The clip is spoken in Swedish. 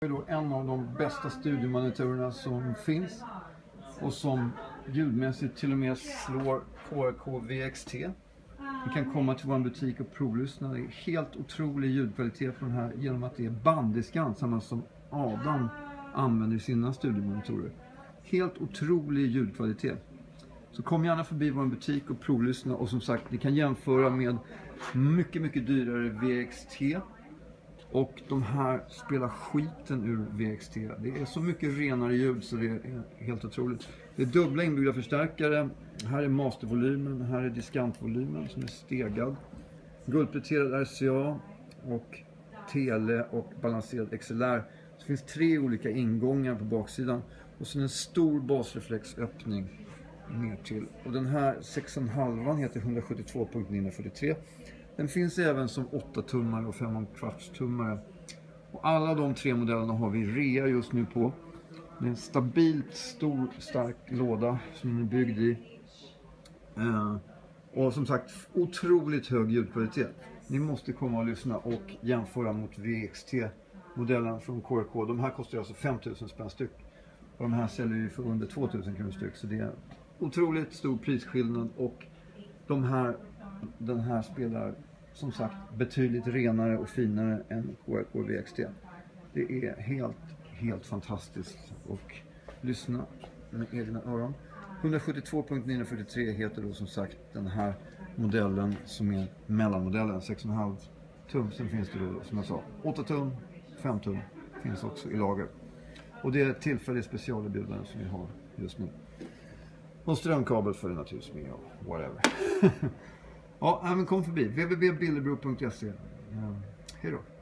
Det är då en av de bästa studiomonitorerna som finns och som ljudmässigt till och med slår KRK VXT. Ni kan komma till vår butik och provlyssna. Det är helt otrolig ljudkvalitet på den här genom att det är banddiskant, samma som Adam använder i sina studiomonitorer. Helt otrolig ljudkvalitet. Så kom gärna förbi vår butik och provlyssna, och som sagt, ni kan jämföra med mycket dyrare VXT. Och de här spelar skiten ur VXT. Det är så mycket renare ljud så det är helt otroligt. Det är dubbla inbyggda förstärkare. Här är mastervolymen, här är diskantvolymen som är stegad. Guldpläterad RCA och tele och balanserad XLR. Så finns 3 olika ingångar på baksidan. Och så en stor basreflexöppning ner till. Och den här 6,5 heter 172.943. Den finns även som 8-tummare och 5,25-tummare. Och alla de 3 modellerna har vi rea just nu på. Det är en stabilt stor, stark låda som den är byggd i. Och som sagt, otroligt hög ljudkvalitet. Ni måste komma och lyssna och jämföra mot VXT-modellen från KRK. De här kostar alltså 5 000 spänn styck. Och de här säljer vi för under 2 000 kronor styck. Så det är otroligt stor prisskillnad. Och den här spelar som sagt betydligt renare och finare än KRK VXT. Det är helt fantastiskt. Och lyssna med egna öron. 172.943 heter då som sagt den här modellen som är mellanmodellen, 6,5 tum. Sen finns det då som jag sa 8 tum, 5 tum finns också i lager. Och det är tillfälligt specialerbjudande som vi har just nu. Och strömkabel för det naturligtvis med och whatever. Ja, men kom förbi www.billebro.se. Hej då.